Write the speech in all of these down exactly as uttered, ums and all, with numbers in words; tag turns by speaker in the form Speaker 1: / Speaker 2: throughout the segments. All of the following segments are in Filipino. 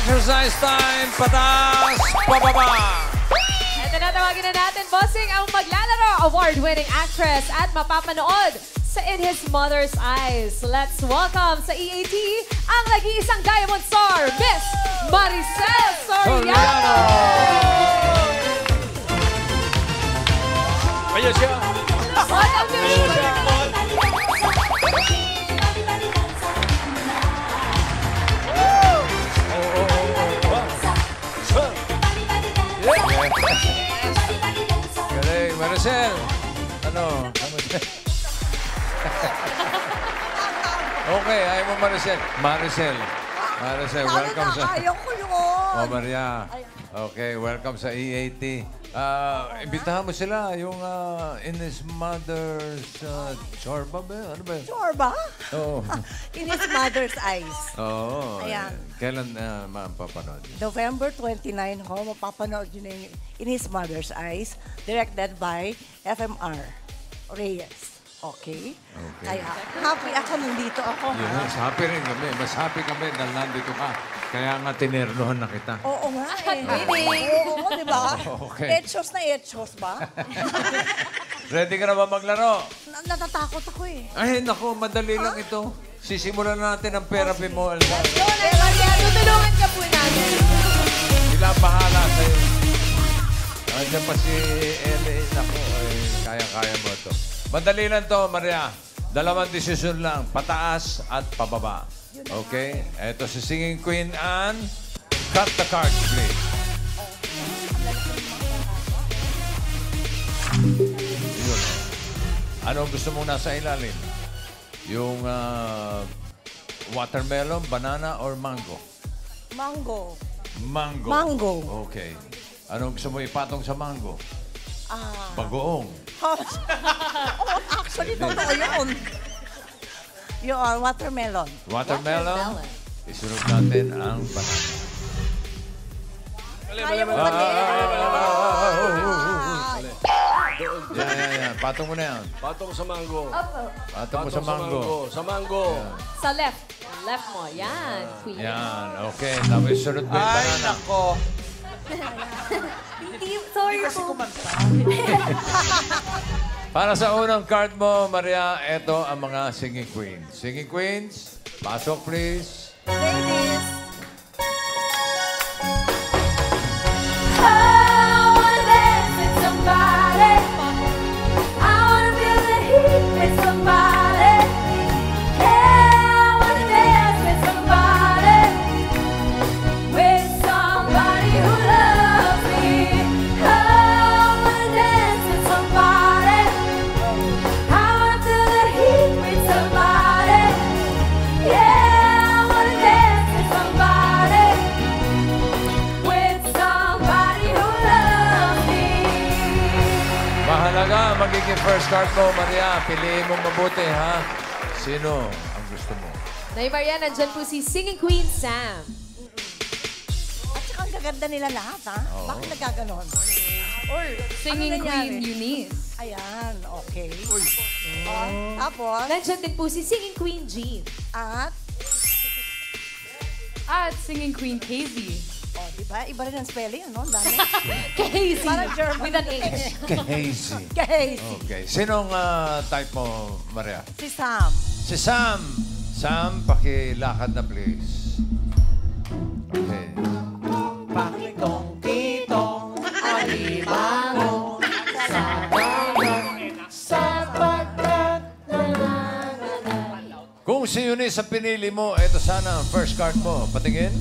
Speaker 1: Exercise time! Pataas! Pababa!
Speaker 2: Ito na, tawagin na natin, bossing, ang maglalaro, award-winning actress at mapapanood sa In His Mother's Eyes. Let's welcome sa E A T ang nag-iisang Diamond Star, Miss Maricel Soriano!
Speaker 1: Ayan siya!
Speaker 2: Welcome to
Speaker 1: Ayan siya! Galing, Maricel! Ano? Okay, ayaw mo Maricel. Maricel. Maricel, welcome sa...
Speaker 3: Ayaw ko yun.
Speaker 1: Oh, Maria. Okay, welcome sa E A T. Ah, imbitahan mo sila, yung uh, In His Mother's uh, Chorba ba? Ano ba yun?
Speaker 3: Sure ba?
Speaker 1: Oo.
Speaker 3: In His Mother's Eyes.
Speaker 1: Oo.
Speaker 3: Ayan.
Speaker 1: Kailan uh, mapapanood?
Speaker 3: November twenty-ninth ho, mapapanood yun yung In His Mother's Eyes, directed by F M R Reyes. Okay?
Speaker 1: Okay.
Speaker 3: Kaya happy ako, nandito ako.
Speaker 1: Yes, happy rin kami. Mas happy kami dahil nandito ka. Kaya nga tinernohan na kita.
Speaker 3: Oo nga eh.
Speaker 2: Winning.
Speaker 3: Oo, di ba?
Speaker 1: Okay.
Speaker 3: Etchos na etchos ba?
Speaker 1: Ready ka na ba maglaro?
Speaker 3: Na- natatakot ako eh.
Speaker 1: Ay, naku, madali lang ito. Sisimulan na natin ang therapy mo, Elsa.
Speaker 2: Eh, Maria, tutulungan ka po namin.
Speaker 1: Sila bahala sa'yo. Nandiyan pa si Ellie. Naku, ay, kaya-kaya mo ito. Madali lang to, Maria. Dalawang desisyon lang, pataas at pababa. Okay? Ito si Singing Queen Anne. Cut the cards, please. Yun. Ano gusto mong nasa ilalim? Yung ah, watermelon, banana, or mango?
Speaker 3: Mango.
Speaker 1: Mango.
Speaker 3: Mango.
Speaker 1: Okay. Anong gusto mo ipatong sa mango?
Speaker 3: Ah.
Speaker 1: Bagoong.
Speaker 3: oh, actually, totoo yun. Yun, watermelon.
Speaker 1: Watermelon. Isunod natin ang banana.
Speaker 3: Kaya mo
Speaker 1: Ah,
Speaker 3: ba
Speaker 1: ah, ah, ah, Yan, yan, yan. Patong mo na yan.
Speaker 4: Patong sa mango.
Speaker 1: Patong mo sa mango.
Speaker 4: Sa mango.
Speaker 2: Sa left. Left mo. Yan, queen.
Speaker 1: Yan. Okay. Tapos sunod mo yung
Speaker 5: Ay,
Speaker 1: banana.
Speaker 5: nako.
Speaker 2: Hindi, sorry po.
Speaker 1: Para sa unang card mo, Maria, ito ang mga singing queens. Singing queens, pasok please.
Speaker 3: Ladies.
Speaker 1: Mahalaga, magiging first card mo, Maria. Piliin mo mabuti, ha? Sino ang gusto mo?
Speaker 2: Nay Maria, nandyan po si Singing Queen Sam.
Speaker 3: At saka ang gaganda nila lahat, ha? Bakit nagkaganon? Or,
Speaker 6: Singing
Speaker 3: ano nangyari?
Speaker 6: Queen Eunice.
Speaker 3: Ayan, okay. Ah, tapos,
Speaker 2: Nandyan din po si Singing Queen Jean.
Speaker 3: at,
Speaker 6: At Singing Queen Casey.
Speaker 3: oh, di ba? Iba rin ang spelling, ano? Ang dami.
Speaker 2: Casey.
Speaker 3: Parang German.
Speaker 2: With an H.
Speaker 1: Casey.
Speaker 3: Casey.
Speaker 1: Okay. Sinong ah, type mo, Maria?
Speaker 3: Si Sam.
Speaker 1: Si Sam. Sam, pakilakad na please. Okay.
Speaker 5: Pakitong titong alimango sa dagat sapagkat
Speaker 1: Kung si Eunice ang pinili mo, ito sana ang first card mo. Patingin.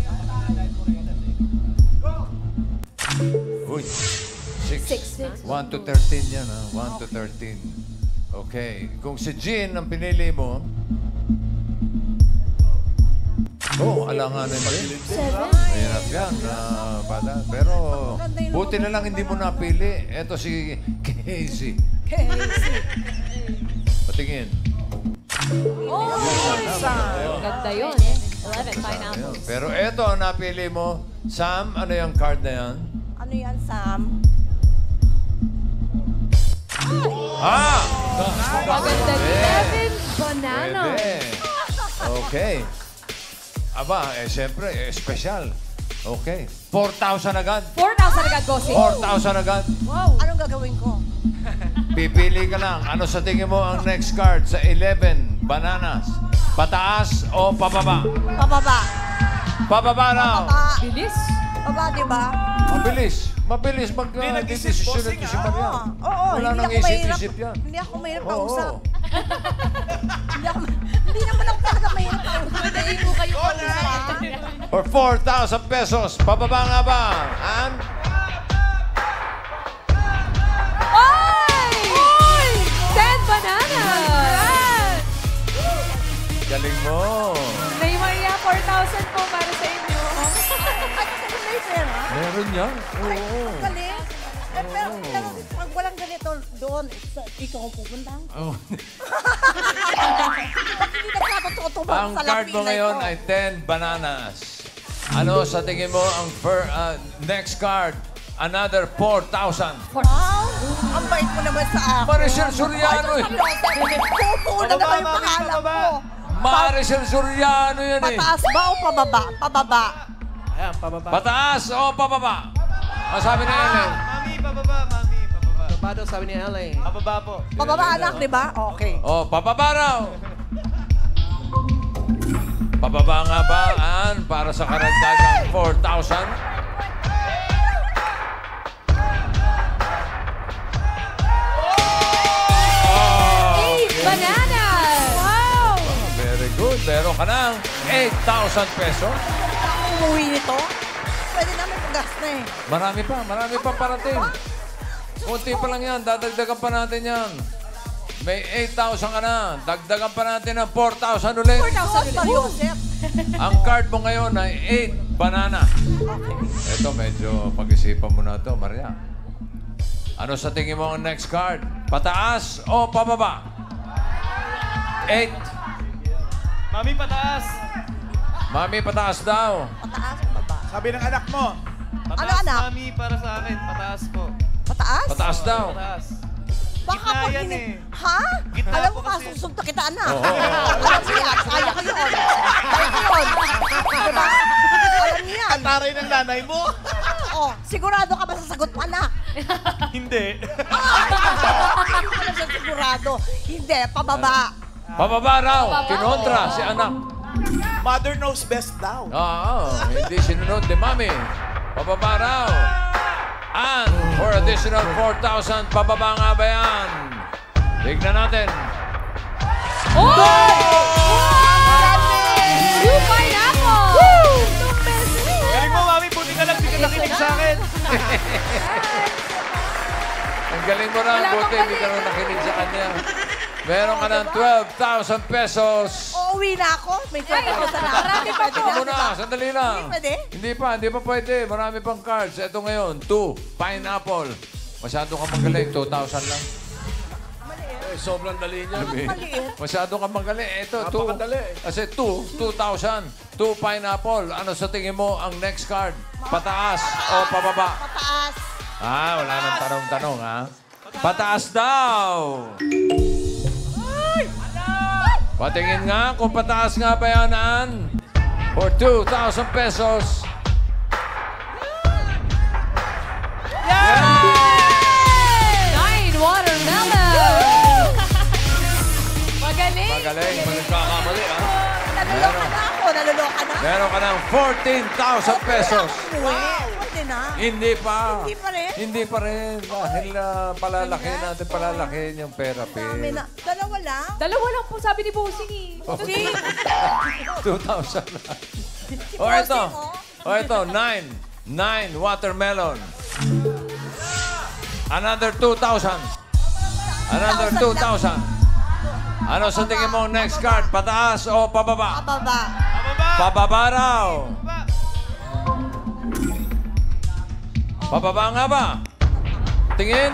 Speaker 1: Uy. Six.
Speaker 2: Six, six.
Speaker 1: One to thirteen yan, ha? One to thirteen. Okay. Kung si Jean ang pinili mo, oh, alanganin mo rin.
Speaker 2: Seven.
Speaker 1: Mahirap yan, ah, bata. Pero buti na lang hindi mo napili. Ito si Casey.
Speaker 3: Casey.
Speaker 1: Patingin.
Speaker 2: Oh,
Speaker 3: Sam.
Speaker 2: ganda yun. Eleven pineapples.
Speaker 1: Pero ito ang napili mo. Sam, ano yung card na yan?
Speaker 3: Ano yan, Sam?
Speaker 1: Ah!
Speaker 2: Maganda ni Kevin Banana.
Speaker 1: Pwede. Okay. Aba, eh, siyempre, eh, special. Okay. four thousand agad.
Speaker 2: four thousand agad, bossing.
Speaker 1: four thousand agad.
Speaker 2: Wow.
Speaker 3: Anong gagawin ko?
Speaker 1: Pipili ka lang. Ano sa tingin mo ang next card sa eleven bananas? Pataas o pababa?
Speaker 3: Pababa.
Speaker 1: Pababa raw.
Speaker 3: Pababa.
Speaker 2: Bilis.
Speaker 3: Pababa, di ba?
Speaker 1: Mabilis. Mabilis mag-desisyon ito si Maria.
Speaker 3: Oo, oo.
Speaker 1: Wala
Speaker 3: Hindi
Speaker 1: nang
Speaker 3: ako mahirap-
Speaker 1: isip-isip yan.
Speaker 3: Hindi ako mahirap
Speaker 1: Oo.
Speaker 3: kausap. Hindi ako, hindi naman ako talaga mahirap kausap.
Speaker 2: Hindi mo kayo
Speaker 1: For four thousand pesos, pababa nga ba? And
Speaker 2: Oy! Oy! ten bananas!
Speaker 1: galing mo.
Speaker 2: May Maria, four thousand po para sa inyo.
Speaker 3: Ay, kasi may pera.
Speaker 1: Meron yan.
Speaker 3: Ay,
Speaker 1: Oo.
Speaker 3: ang galing. Eh, pero, pero pag walang ganito doon, sa- ikaw ang pupunta.
Speaker 1: Oh.
Speaker 3: Hindi nagkakatotoo
Speaker 1: Ang
Speaker 3: sa
Speaker 1: card mo
Speaker 3: lapilay
Speaker 1: ngayon
Speaker 3: ko.
Speaker 1: ay ten bananas. Ano sa tingin mo ang fir- uh, next card? Another four thousand.
Speaker 3: Wow! Ang bait mo naman sa akin.
Speaker 1: Maricel Soriano eh.
Speaker 3: Pupo na naman yung pangalan ko.
Speaker 1: Maricel Soriano yan eh.
Speaker 3: Pataas ba o pababa? Pababa.
Speaker 5: Ayan, pababa.
Speaker 1: Pataas o pababa? Ang sabi ni Ellen.
Speaker 5: Mami, pababa, mami, pababa. Pababa daw sabi ni Ella eh. Pababa po.
Speaker 3: Pababa anak, di ba? Okay.
Speaker 1: Oh, pababa raw. Pababa nga ba, Ann, para sa karagdagang four thousand?
Speaker 2: Eight bananas! Wow!
Speaker 1: Very good. Meron ka ng eight thousand pesos.
Speaker 3: Ako umuwi nito. Pwede namin pagas na eh.
Speaker 1: Marami pa, marami pa parating. Kunti pa lang yan, dadagdagan pa natin yan. May eight thousand ka na, dagdagan pa natin ng four thousand ulit.
Speaker 2: four thousand
Speaker 3: Sir Joseph.
Speaker 1: Ang card mo ngayon ay eight banana. Ito, medyo pag-isipan mo na ito, Maria. Ano sa tingin mo ang next card? Pataas o pababa? eight.
Speaker 5: Mami, pataas.
Speaker 1: Mami, pataas daw.
Speaker 3: Pataas o baba?
Speaker 4: Sabi ng anak mo.
Speaker 5: Pataas,
Speaker 3: Ano, anak?
Speaker 5: mami, para sa akin. Pataas po.
Speaker 3: Pataas?
Speaker 1: Pataas daw.
Speaker 5: Pataas.
Speaker 3: Baka
Speaker 5: Gitna
Speaker 3: pag
Speaker 5: yan
Speaker 3: hini...
Speaker 5: eh.
Speaker 3: Ha?
Speaker 5: Gitna
Speaker 3: Alam
Speaker 5: po
Speaker 3: mo,
Speaker 5: kasi.
Speaker 3: kasusog na kita, anak.
Speaker 1: Oo.
Speaker 3: Alam mo yan. Kaya ko yun. Kaya ko yun. Diba? Alam niyo yan.
Speaker 4: Taray ng nanay mo.
Speaker 3: Oh, sigurado ka ba sa sagot mo, anak?
Speaker 5: Hindi.
Speaker 3: Hindi ka na siya sigurado. Hindi, pababa.
Speaker 1: Pababa raw. Kinontra si anak.
Speaker 4: Mother knows best daw.
Speaker 1: Oo, hindi sinunod ni Mami. Pababa raw. And for additional four thousand, pababa nga ba yan? Tignan natin.
Speaker 2: Oy! Two pineapple! Two pesos!
Speaker 5: Galing mo, mami. Buti ka lang. Di ka nakinig sa akin.
Speaker 1: Ang galing mo na,
Speaker 2: Wala
Speaker 1: buti
Speaker 2: pang
Speaker 1: hindi ka
Speaker 2: mali.
Speaker 1: na nakinig sa kanya. Meron ka ng twelve thousand pesos.
Speaker 3: Uuwi na ako. May twelve thousand na.
Speaker 2: marami pa
Speaker 3: Pwede
Speaker 2: po.
Speaker 3: na,
Speaker 1: Muna,
Speaker 3: diba?
Speaker 1: sandali lang.
Speaker 3: Hindi pwede?
Speaker 1: Hindi pa, hindi pa pwede. Marami pang cards. Ito ngayon, two, pineapple. Masyado ka magaling, two thousand lang. Eh, sobrang dali niya. eh.
Speaker 3: Maliit.
Speaker 1: Masyado ka magaling. Ito, two.
Speaker 4: Napakadali.
Speaker 1: Kasi two, two thousand. Two pineapple. Ano sa tingin mo ang next card? Pataas o pababa?
Speaker 3: Pataas.
Speaker 1: Ah, wala nang tanong-tanong, ha? Pataas daw! Patingin nga kung pataas nga ba yan, Ann. For two thousand pesos.
Speaker 2: Nine watermelon! Magaling!
Speaker 1: Magaling, magkakamali, ha?
Speaker 3: Naluloka na ako. Naluloka na.
Speaker 1: Meron ka ng fourteen thousand pesos.
Speaker 3: Wow. Pwede na.
Speaker 1: Hindi pa.
Speaker 3: Hindi pa rin?
Speaker 1: Hindi pa rin. Dahil uh, palalaki natin, palalaki yung therapy.
Speaker 3: Dami na. Dalawa lang.
Speaker 2: Dalawa lang po sabi ni Bossing eh.
Speaker 3: See?
Speaker 1: two thousand lang. O,
Speaker 3: Bossing,
Speaker 1: ito.
Speaker 3: oh.
Speaker 1: O, ito. Nine. Nine watermelon. Another two thousand. Another two thousand. Ano sa tingin mo next card? Pataas o pababa?
Speaker 3: Pababa.
Speaker 5: Pababa.
Speaker 1: Pababa raw. Pababa nga ba? Tingin.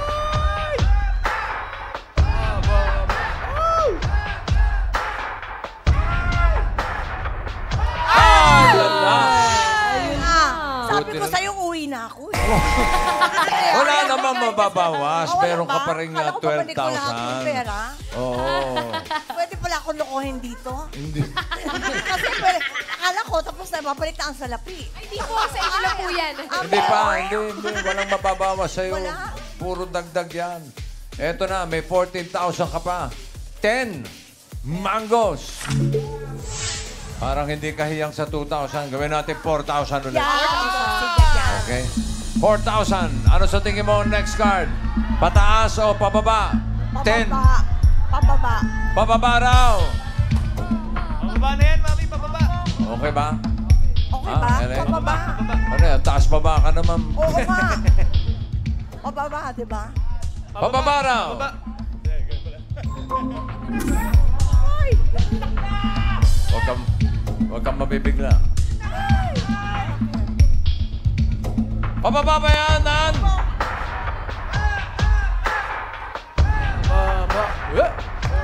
Speaker 1: Ah, yan na.
Speaker 3: Ah, sabi
Speaker 1: Buti
Speaker 3: ko
Speaker 1: na-
Speaker 3: sa'yo, uwi na ako eh.
Speaker 1: Wala namang mababawas.
Speaker 3: Ah, wala
Speaker 1: Meron ka
Speaker 3: ba?
Speaker 1: pa rin
Speaker 3: Akala
Speaker 1: nga
Speaker 3: ko babalik ko lahat ng
Speaker 1: twelve thousand.
Speaker 3: pera.
Speaker 1: Oo.
Speaker 3: Pwede pala ako akong lokohin dito?
Speaker 1: Hindi.
Speaker 3: Kasi pwede, akala ko, tapos na, babalik na ang salapi.
Speaker 2: Ay, di po. Sa inyo lang po yan.
Speaker 1: Hindi pa, hindi, hindi. Walang mababawas sa'yo.
Speaker 3: Wala.
Speaker 1: Puro dagdag yan. Eto na, may fourteen thousand ka pa. ten mangoes. Parang hindi kahiyang sa two thousand. Gawin natin four thousand ulit.
Speaker 3: Yan. Sige, yan.
Speaker 1: Okay. four thousand. Ano sa tingin mo next card? Pataas o pababa? ten.
Speaker 3: Pababa. Pababa.
Speaker 1: Pababa raw.
Speaker 5: Pababa na yan, mami, pababa.
Speaker 1: Okay ba?
Speaker 3: Okay
Speaker 1: Ah,
Speaker 3: ba?
Speaker 1: Ellen?
Speaker 3: Pababa.
Speaker 1: Ano yan? Taas baba ka naman.
Speaker 3: Oo nga. Pababa, di ba?
Speaker 1: Pababa raw.
Speaker 5: Pababa.
Speaker 1: Huwag kang, huwag kang mabibigla. Pababa ba yan, Nan?
Speaker 5: Pababa. Yeah.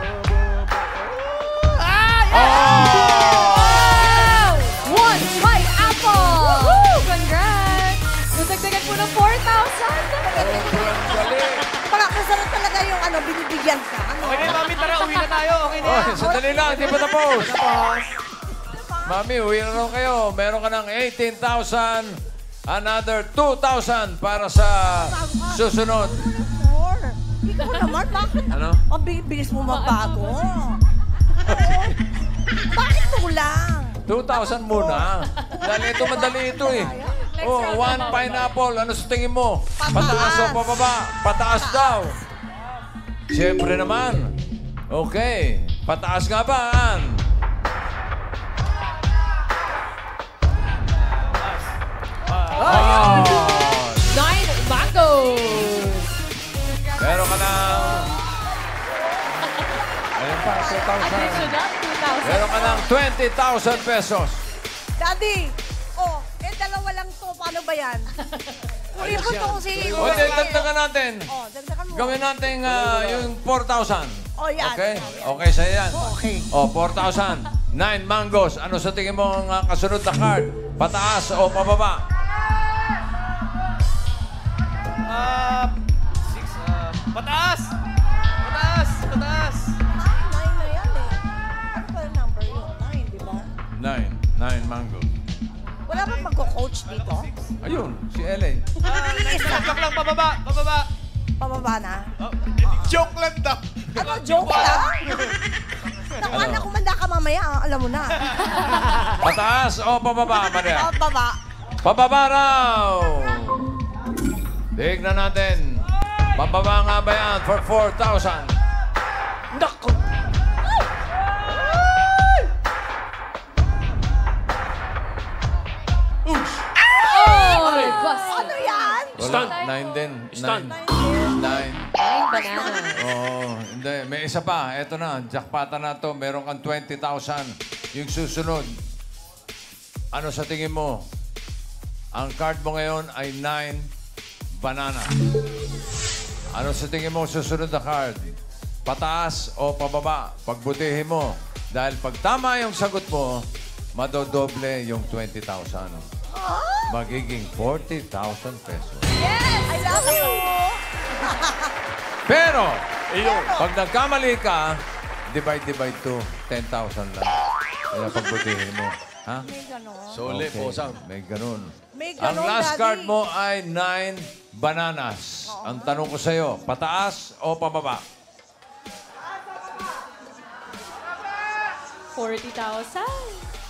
Speaker 2: Wow! One pineapple! Congrats! Natagdagan po ng four thousand.
Speaker 3: Parang masarap talaga yung ano, binibigyan ka. Ano?
Speaker 5: Okay na yan, mami, tara, uwi na tayo. Okay na
Speaker 1: Oh,
Speaker 5: yan.
Speaker 1: sandali lang, hindi pa tapos.
Speaker 5: Tapos.
Speaker 1: Mami, uwi na raw kayo. Meron ka ng eighteen thousand. Another two thousand para sa susunod.
Speaker 3: More. Ikaw naman, bakit?
Speaker 1: Ano?
Speaker 3: Ang bilis mo magbago. Oo. Bakit mo lang?
Speaker 1: two thousand muna. Dahil ito, madali ito eh. Oh, one pineapple. Ano sa tingin mo? Pataas o pababa? Pataas daw. Siyempre naman. Okay. Pataas nga ba, Ann? Oh!
Speaker 2: Nine mangoes!
Speaker 1: Meron ka ng... Ayun pa, two thousand.
Speaker 2: Additional two thousand.
Speaker 1: Meron ka ng twenty thousand pesos.
Speaker 3: Daddy! Oh, eh dalawa lang to. Paano ba yan? Uli ko to si...
Speaker 1: O, di, dagdagan natin.
Speaker 3: Oh, dagdagan mo.
Speaker 1: Gawin natin ah, yung four thousand.
Speaker 3: Oh, yan.
Speaker 1: Okay? Okay sa'yo yan.
Speaker 3: Okay.
Speaker 1: O, four thousand. Nine mangoes. Ano sa tingin mo ang ah, kasunod na card? Pataas o pababa?
Speaker 5: Ah, six, ah, pataas! Pataas! Pataas!
Speaker 3: Ah, nine na yan eh. Ano ba yung number yun? Nine, di ba?
Speaker 1: Nine. Nine mangoes.
Speaker 3: Wala bang magko-coach dito?
Speaker 1: Ayun, si L A.
Speaker 5: Ah, nine, joke lang, pababa! Pababa!
Speaker 3: Pababa na?
Speaker 5: Oh,
Speaker 4: Joke lang daw.
Speaker 3: Ano, joke lang? Naku,
Speaker 1: Ano?
Speaker 3: anak, kumanda ka mamaya, ah, alam mo na.
Speaker 1: Pataas o pababa, Maria?
Speaker 3: Oh, baba.
Speaker 1: Pababa raw! Tignan natin. Pababa nga ba yan for four thousand?
Speaker 3: Naku.
Speaker 2: Oh! Busted.
Speaker 3: Ano yan?
Speaker 1: Wala, nine din. Nine. Nine.
Speaker 2: Nine banana.
Speaker 1: Oo, hindi. May isa pa. Ito na, jackpota na to. Meron kang twenty thousand. Yung susunod. Ano sa tingin mo? Ang card mo ngayon ay nine banana. Ano sa tingin mo susunod na card? Pataas o pababa? Pagbutihin mo. Dahil pag tama yung sagot mo, madodoble yung twenty thousand. Magiging forty thousand pesos.
Speaker 3: Yes! I love you!
Speaker 1: Pero, pag nagkamali ka, divide, divide to ten thousand lang. Kaya pagbutihin mo. Ha?
Speaker 3: May ganon.
Speaker 1: Sole, posang. May ganun.
Speaker 3: May
Speaker 1: Ang
Speaker 3: ganon,
Speaker 1: last
Speaker 3: Daddy.
Speaker 1: card mo ay nine bananas. Ang tanong ko sa'yo, pataas o pababa?
Speaker 2: forty thousand.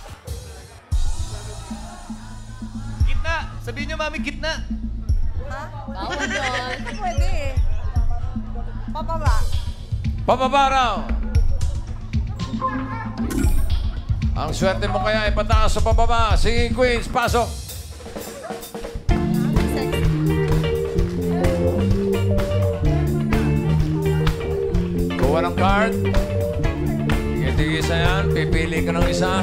Speaker 5: gitna! Sabihin niyo, mami, gitna!
Speaker 3: Ha?
Speaker 2: Bawal yun.
Speaker 3: Hindi pwede eh. Pababa.
Speaker 1: Pababa raw. Ang swerte mo kaya ay pataas o pababa. Sige, Queens, pasok. Kuha ng card. Tigisa yan. Pipili ka ng isa.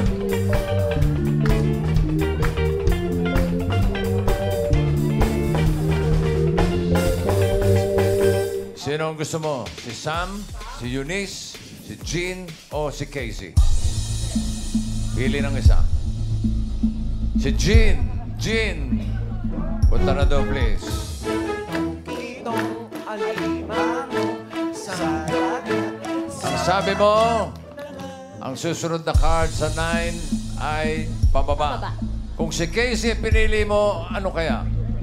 Speaker 1: Sino ang gusto mo? Si Sam, si Eunice, si Jean, o si Casey? Pili ng isa. Si Jean. Jean. Punta na daw, please.
Speaker 5: Itong alimango sa dagat.
Speaker 1: Ang sabi mo, Ang susunod na card sa nine ay pababa.
Speaker 2: Pababa.
Speaker 1: Kung si Casey pinili mo, ano kaya?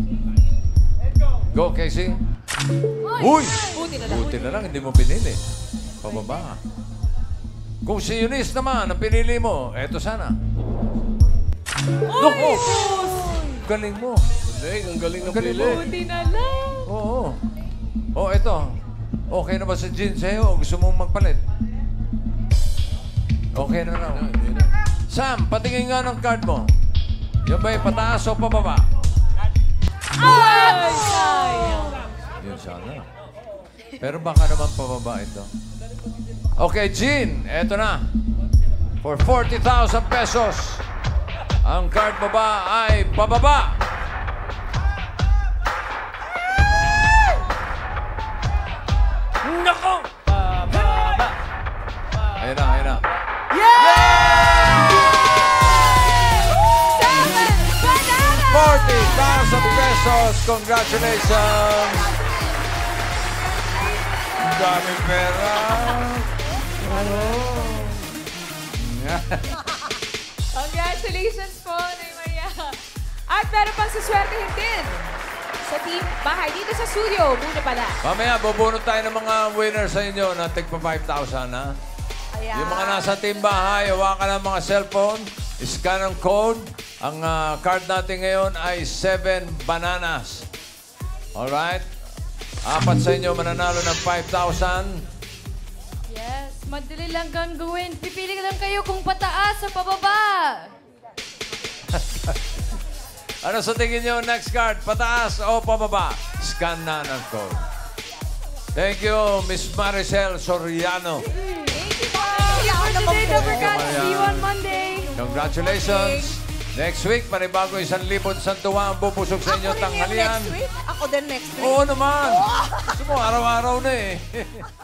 Speaker 1: Go, Casey. Uy!
Speaker 2: Buti na lang.
Speaker 1: Buti na lang, hindi mo pinili. Pababa. Kung si Eunice naman, ang pinili mo, eto sana. Naku! Galing mo.
Speaker 5: Galing, ang galing ng
Speaker 1: Galing
Speaker 5: pili.
Speaker 1: mo.
Speaker 2: Buti na lang.
Speaker 1: Oo. Oh, eto. Okay na ba si Jean sa'yo o gusto mong magpalit? Okay na raw. Sam, patingin nga ng card mo. Yan ba'y pataas o pababa?
Speaker 2: Ay! Sayang.
Speaker 1: Yun sana. Pero baka naman pababa ito. Okay, Jean, eto na. For forty thousand pesos, ang card mo ba ay pababa? Nako!
Speaker 5: Pababa.
Speaker 1: Ayun na, ayun na.
Speaker 2: Seven bananas!
Speaker 1: forty thousand pesos. Congratulations! Ang daming pera. Ano?
Speaker 2: Congratulations po, Nay Maria. At meron pang suswertehin din sa team bahay dito sa studio. Muna pala.
Speaker 1: Mamaya, bubunot tayo ng mga winners sa inyo na tigpa five thousand, ha?
Speaker 3: Ayan.
Speaker 1: Yung mga nasa team bahay, hawakan ng mga cellphone, scan ang code. Ang ah, card natin ngayon ay seven bananas. Alright? Apat sa inyo mananalo ng five thousand.
Speaker 6: Yes, madali lang kang gawin. Pipili lang kayo kung pataas o pababa.
Speaker 1: Ano sa tingin nyo next card? Pataas o pababa? Scan na ng code. Thank you, Miss Maricel Soriano.
Speaker 2: Thank you po.
Speaker 6: For today, don't forget,
Speaker 1: Maria.
Speaker 6: see you on Monday.
Speaker 1: Congratulations. Next week, panibago isang libon isang tuwa ang bubusog sa inyo
Speaker 3: Ako rin yung
Speaker 1: tanghalian.
Speaker 3: next week. Ako din next week.
Speaker 1: Oo naman. Gusto mo, araw-araw na eh.